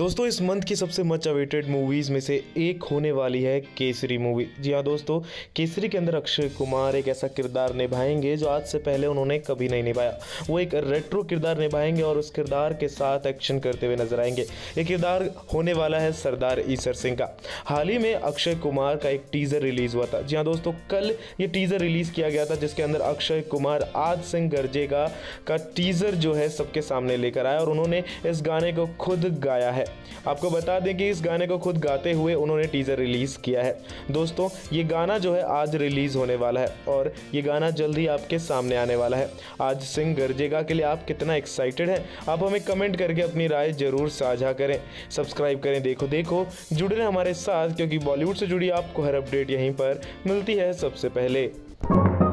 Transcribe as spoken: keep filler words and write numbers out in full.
दोस्तों इस मंथ की सबसे मच अवेटेड मूवीज़ में से एक होने वाली है केसरी मूवी। जी हाँ दोस्तों, केसरी के अंदर अक्षय कुमार एक ऐसा किरदार निभाएंगे जो आज से पहले उन्होंने कभी नहीं निभाया। वो एक रेट्रो किरदार निभाएंगे और उस किरदार के साथ एक्शन करते हुए नजर आएंगे। ये किरदार होने वाला है सरदार ईसर सिंह का। हाल ही में अक्षय कुमार का एक टीज़र रिलीज़ हुआ था। जी हाँ दोस्तों, कल ये टीज़र रिलीज़ किया गया था जिसके अंदर अक्षय कुमार आज सिंह गरजेगा का टीज़र जो है सबके सामने लेकर आया और उन्होंने इस गाने को खुद गाया है। आपको बता दें कि इस गाने को खुद गाते हुए उन्होंने टीज़र रिलीज़ किया है। दोस्तों ये गाना जो है आज रिलीज़ होने वाला है और ये गाना जल्दी आपके सामने आने वाला है। आज सिंह गरजेगा के लिए आप कितना एक्साइटेड हैं? आप हमें कमेंट करके अपनी राय ज़रूर साझा करें। सब्सक्राइब करें देखो देखो, जुड़े रहें हमारे साथ क्योंकि बॉलीवुड से जुड़ी आपको हर अपडेट यहीं पर मिलती है सबसे पहले।